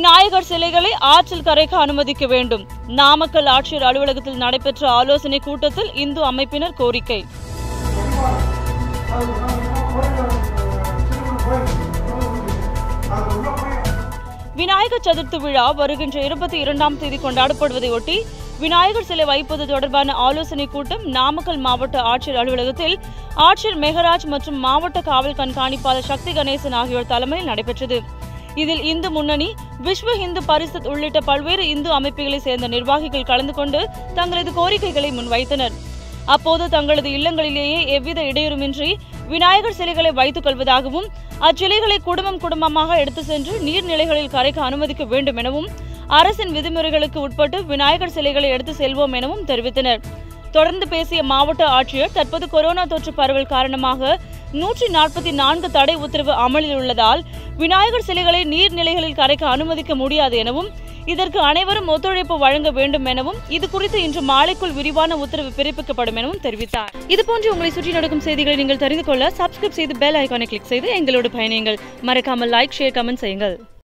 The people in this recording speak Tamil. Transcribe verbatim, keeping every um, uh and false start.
விநாயகர் சிலைகளை ஆற்றில் கரைக்க அனுமதிக்க வேண்டும். நாமக்கல் ஆட்சியர் அலுவலகத்தில் நடைபெற்ற ஆலோசனை கூட்டத்தில் இந்து அமைப்பினர் கோரிக்கை. விநாயகர் சதுர்த்தி விழா வருகின்ற இருபத்தி இரண்டாம் தேதி கொண்டாடப்படுவதையொட்டி விநாயகர் சிலை வைப்பது தொடர்பான ஆலோசனை கூட்டம் நாமக்கல் மாவட்ட ஆட்சியர் அலுவலகத்தில் ஆட்சியர் மெகராஜ் மற்றும் மாவட்ட காவல் கண்காணிப்பாளர் சக்தி கணேசன் ஆகியோர் தலைமையில் நடைபெற்றது. இதில் இந்து முன்னணி, விஸ்வ இந்து பரிஷத் உள்ளிட்ட பல்வேறு இந்து அமைப்புகளை சேர்ந்த நிர்வாகிகள் கலந்து கொண்டு தங்களது கோரிக்கைகளை முன்வைத்தனர். அப்போது தங்களது இல்லங்களிலேயே எவ்வித இடையூறுமின்றி விநாயகர் சிலைகளை வைத்துக் கொள்வதாகவும் அச்சிலைகளை குடும்பம் குடும்பமாக எடுத்து சென்று நீர்நிலைகளில் கரைக்க அனுமதிக்க வேண்டும் எனவும் அரசின் விதிமுறைகளுக்கு உட்பட்டு விநாயகர் சிலைகளை எடுத்து செல்வோம் எனவும் தெரிவித்தனர். தொடர்ந்து பேசிய மாவட்ட ஆட்சியர், தற்போது கொரோனா தொற்று பரவல் காரணமாக நூற்றி நாற்பத்தி நான்கு தடை உத்தரவு அமலில் உள்ளதால் விநாயகர் சிலைகளை நீர்நிலைகளில் கரைக்க அனுமதிக்க முடியாது எனவும் இதற்கு அனைவரும் ஒத்துழைப்பு வழங்க வேண்டும் எனவும் இது குறித்து இன்று மாலைக்குள் விரிவான உத்தரவு பிறப்பிக்கப்படும் எனவும் தெரிவித்தார். இதுபோன்று உங்களை சுற்றி நடக்கும் செய்திகளை நீங்கள் தெரிந்து கொள்ள சப்ஸ்கிரைப் செய்து பெல் ஐகானை கிளிக் செய்து எங்களோடு பயணியுங்கள். மறக்காமல் லைக், ஷேர், கமெண்ட் செய்யுங்கள்.